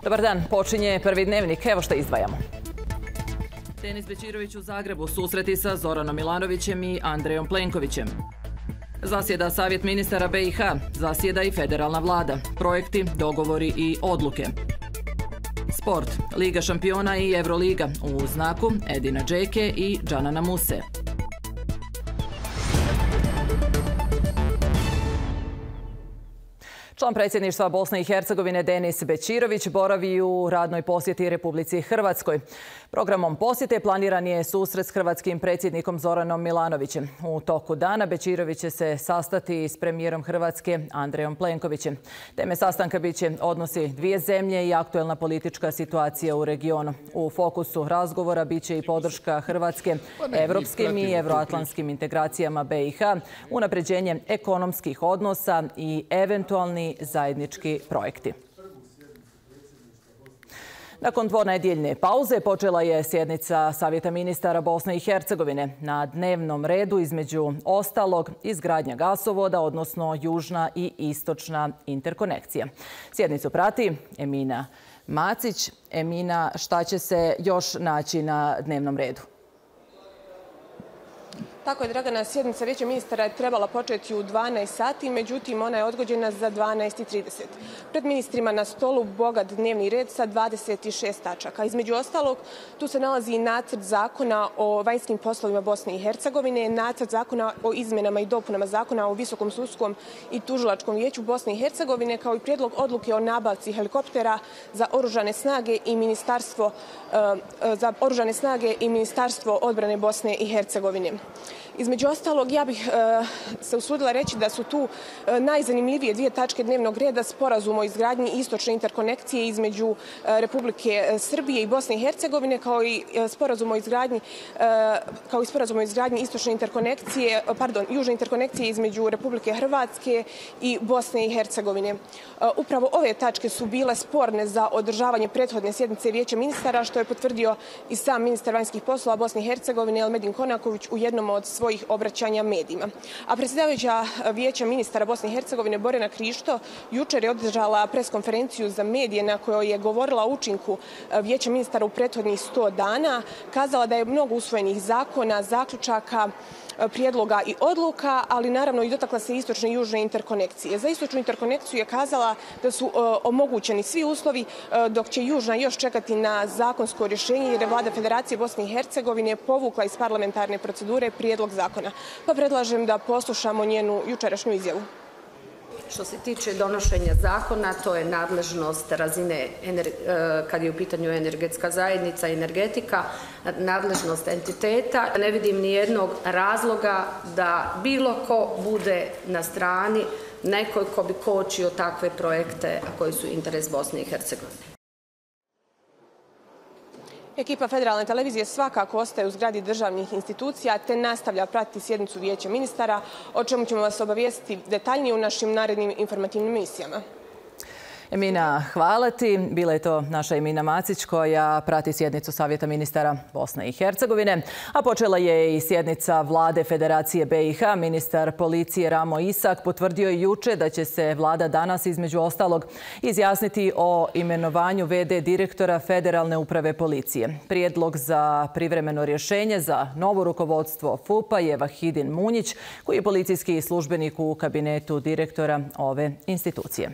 Dobar dan, počinje prvi dnevnik. Evo što izdvajamo. Denis Bećirović u Zagrebu susreti sa Zoranom Milanovićem i Andrejom Plenkovićem. Zasjeda Savjet ministara BiH, zasjeda i federalna vlada, projekti, dogovori i odluke. Sport, Liga šampiona i Euroliga u znaku Edina Džeke i Džanana Muse. Član predsjedništva Bosne i Hercegovine Denis Bećirović boravi u radnoj posjeti Republici Hrvatskoj. Programom posjete planiran je susret s hrvatskim predsjednikom Zoranom Milanovićem. U toku dana Bećirović će se sastati s premijerom Hrvatske Andrejom Plenkovićem. Teme sastanka bit će odnosi dvije zemlje i aktuelna politička situacija u regionu. U fokusu razgovora bit će i podrška Hrvatske evropskim i evroatlantskim integracijama BiH, unapređenje ekonomskih odnosa i eventualni zajednički projekti. Nakon dvonedjeljne pauze počela je sjednica Savjeta ministara Bosne i Hercegovine. Na dnevnom redu između ostalog izgradnja gasovoda, odnosno južna i istočna interkonekcija. Sjednicu prati Emina Macić. Emina, šta će se još naći na dnevnom redu? Tako je, Dragana, sjednica Vijeća ministara je trebala početi u 12 sati, međutim ona je odgođena za 12:30. Pred ministrima na stolu bogat dnevni red sa 26 tačaka. Između ostalog, tu se nalazi i nacrt zakona o vanjskim poslovima Bosne i Hercegovine, nacrt zakona o izmjenama i dopunama zakona o Visokom sudskom i tužilačkom vijeću Bosne i Hercegovine, kao i prijedlog odluke o nabavci helikoptera za oružane snage i Ministarstvo odbrane Bosne i Hercegovine. Između ostalog, ja bih se usudila reći da su tu najzanimljivije dvije tačke dnevnog reda: sporazum o izgradnji istočne interkonekcije između Republike Srbije i Bosne i Hercegovine, kao i sporazum o izgradnji južne interkonekcije između Republike Hrvatske i Bosne i Hercegovine. Upravo ove tačke su bile sporne za održavanje prethodne sjednice Vijeća ministara, što je potvrdio i sam ministar vanjskih poslova Bosne i Hercegovine Elmedin Konaković u jednom od svojih obraćanja medijima. A predsjedavajuća Vijeća ministara Bosne i Hercegovine Borjana Krišto jučer je održala preskonferenciju za medije na kojoj je govorila o učinku Vijeća ministara u prethodnih 100 dana, kazala da je mnogo usvojenih zakona, zaključaka, prijedloga i odluka, ali naravno i dotakla se istočne i južne interkonekcije. Za istočnu interkonekciju je kazala da su omogućeni svi uslovi, dok će južna još čekati na zakonsko rješenje, jer je vlada Federacije Bosne i Hercegovine povukla iz parlamentarne procedure prijedlog zakona. Pa predlažem da poslušamo njenu jučerašnju izjavu. Što se tiče donošenja zakona, to je nadležnost razine, kad je u pitanju energetska zajednica i energetika, nadležnost entiteta. Ne vidim ni jednog razloga da bilo ko bude na strani nekoj ko bi kočio takve projekte, a koji su interes Bosne i Hercegovine. Ekipa Federalne televizije svakako ostaje u zgradi državnih institucija te nastavlja pratiti sjednicu Vijeća ministara, o čemu ćemo vas obavijestiti detaljnije u našim narednim informativnim emisijama. Emina, hvala ti. Bila je to naša Emina Macić koja prati sjednicu Savjeta ministara Bosne i Hercegovine. A počela je i sjednica vlade Federacije BiH. Ministar policije Ramo Isak potvrdio je juče da će se vlada danas između ostalog izjasniti o imenovanju v.d. direktora Federalne uprave policije. Prijedlog za privremeno rješenje za novo rukovodstvo FUP-a je Vahidin Munjić, koji je policijski službenik u kabinetu direktora ove institucije.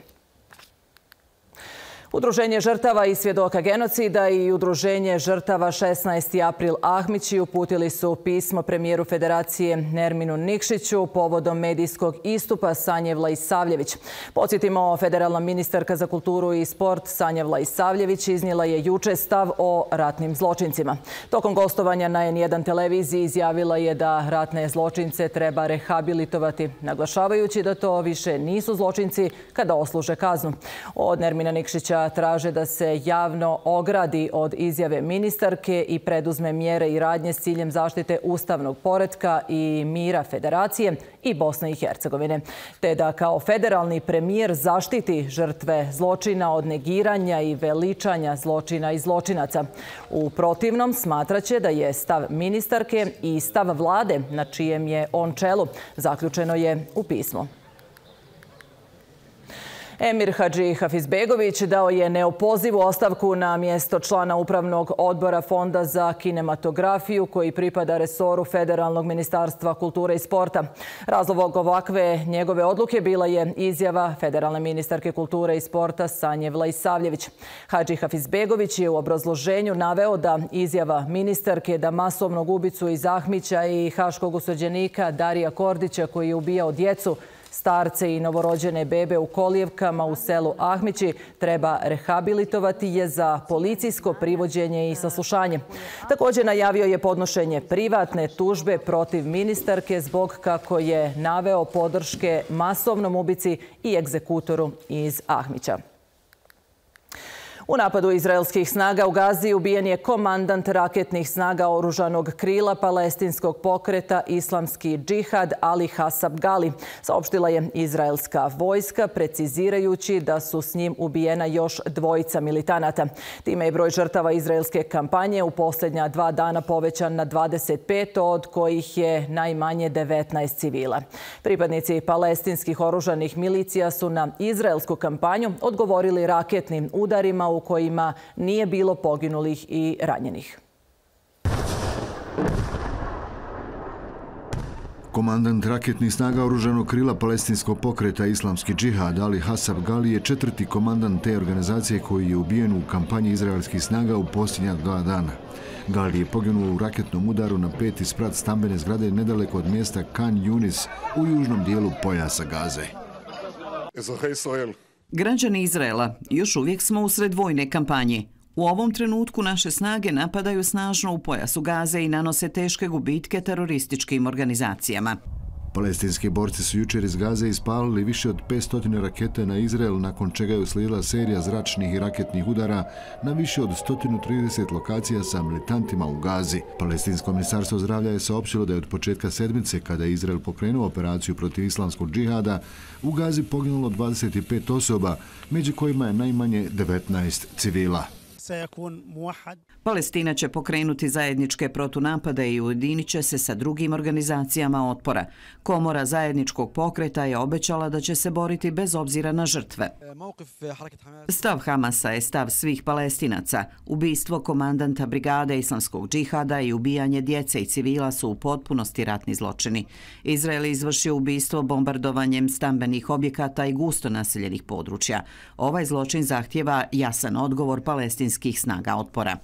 Udruženje žrtava i svjedoka genocida i Udruženje žrtava 16. april Ahmići uputili su pismo premijeru Federacije Nerminu Nikšiću povodom medijskog istupa Sanje Vlaisavljević. Podsjetimo, federalna ministarka za kulturu i sport Sanja Vlaisavljević iznijela je juče stav o ratnim zločincima. Tokom gostovanja na N1 televiziji izjavila je da ratne zločince treba rehabilitovati, naglašavajući da to više nisu zločinci kada osluže kaznu. Od Nermina Nikšića traže da se javno ogradi od izjave ministarke i preduzme mjere i radnje s ciljem zaštite ustavnog poretka i mira Federacije i Bosne i Hercegovine, te da kao federalni premijer zaštiti žrtve zločina od negiranja i veličanja zločina i zločinaca. U protivnom smatraće da je stav ministarke i stav vlade na čijem je on čelu, zaključeno je u pismu. Emir Hadži Hafizbegović dao je neopozivu ostavku na mjesto člana Upravnog odbora Fonda za kinematografiju koji pripada resoru Federalnog ministarstva kulture i sporta. Razlog ovakve njegove odluke bila je izjava federalne ministarke kulture i sporta Sanje Vlaisavljević. Hadži Hafizbegović je u obrazloženju naveo da izjava ministarke da masovnog ubicu iz Ahmića i haškog osuđenika Darija Kordića koji je ubijao djecu, starce i novorođene bebe u kolijevkama u selu Ahmići treba rehabilitovati je za policijsko privođenje i saslušanje. Također najavio je podnošenje privatne tužbe protiv ministarke zbog, kako je naveo, podrške masovnom ubici i egzekutoru iz Ahmića. U napadu izraelskih snaga u Gazi ubijen je komandant raketnih snaga oružanog krila palestinskog pokreta Islamski džihad Ali Hasab Gali, saopštila je izraelska vojska, precizirajući da su s njim ubijena još 2 militanata. Time je broj žrtava izraelske kampanje u posljednja 2 dana povećan na 25, od kojih je najmanje 19 civila. Pripadnici palestinskih oružanih milicija su na izraelsku kampanju odgovorili raketnim udarima u kojima nije bilo poginulih i ranjenih. Komandant raketnih snaga oružanog krila palestinskog pokreta Islamski džihad Ali Hasab Gali je 4. komandant te organizacije koji je ubijen u kampanji izraelskih snaga u posljednja 2 dana. Gali je poginuo u raketnom udaru na 5. sprat stambene zgrade nedaleko od mjesta Khan Yunis u južnom dijelu pojasa Gaze. Građani Izraela, još uvijek smo usred vojne kampanje. U ovom trenutku naše snage napadaju snažno u pojasu Gaze i nanose teške gubitke terorističkim organizacijama. Palestinski borci su jučer iz Gaze ispalili više od 500 raketa na Izrael, nakon čega je uslijedila serija zračnih i raketnih udara na više od 130 lokacija sa militantima u Gazi. Palestinsko ministarstvo zdravlja je saopćilo da je od početka sedmice, kada je Izrael pokrenuo operaciju protiv islamskog džihada, u Gazi poginulo 25 osoba, među kojima je najmanje 19 civila. Palestina će pokrenuti zajedničke protunapade i ujedinit će se sa drugim organizacijama otpora. Komora zajedničkog pokreta je obećala da će se boriti bez obzira na žrtve. Stav Hamasa je stav svih Palestinaca. Ubistvo komandanta brigade Islamskog džihada i ubijanje djece i civila su u potpunosti ratni zločini. Izrael je izvršio ubistvo bombardovanjem stambenih objekata i gusto naseljenih područja. Ovaj zločin zahtjeva jasan odgovor palestinskih snaga otpora.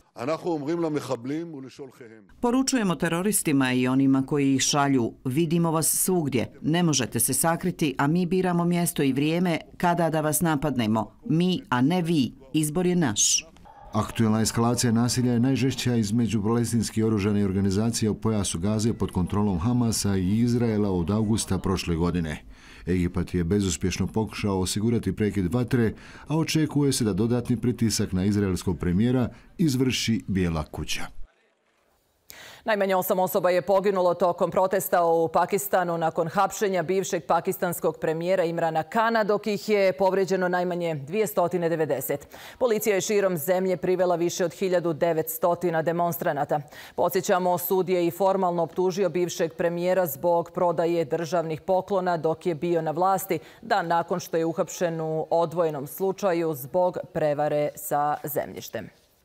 Poručujemo teroristima i onima koji ih šalju: vidimo vas svugdje, ne možete se sakriti, a mi biramo mjesto i vrijeme kada da vas napadnemo. Mi, a ne vi. Izbor je naš. Aktuelna eskalacija nasilja je najžešća između palestinskih oružanih organizacija u pojasu Gaze pod kontrolom Hamasa i Izraela od avgusta prošle godine. Egipat je bezuspješno pokušao osigurati prekid vatre, a očekuje se da dodatni pritisak na izraelskog premijera izvrši Bijela kuća. Najmanje 8 osoba je poginulo tokom protesta u Pakistanu nakon hapšenja bivšeg pakistanskog premijera Imrana Kana, dok ih je povrijeđeno najmanje 290. Policija je širom zemlje privela više od 1900 demonstranata. Podsjećamo, sud je i formalno optužio bivšeg premijera zbog prodaje državnih poklona dok je bio na vlasti, dan nakon što je uhapšen u odvojenom slučaju zbog prevare sa zemljištem.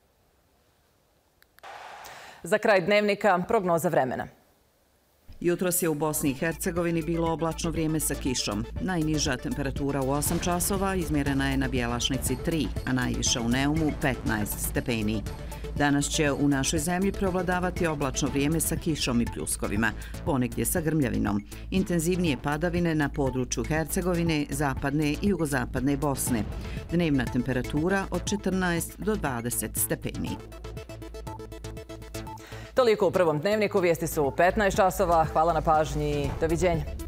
Za kraj dnevnika prognoza vremena. Jutros je u Bosni i Hercegovini bilo oblačno vrijeme sa kišom. Najniža temperatura u 8 časova izmjerena je na Bjelašnici 3, a najviša u Neumu 15 stepeni. Danas će u našoj zemlji prevladavati oblačno vrijeme sa kišom i pljuskovima, ponegdje sa grmljavinom. Intenzivnije padavine na području Hercegovine, zapadne i jugozapadne Bosne. Dnevna temperatura od 14 do 20 stepeni. Toliko u prvom dnevniku. Vijesti su u 15 časova. Hvala na pažnji. Doviđenja.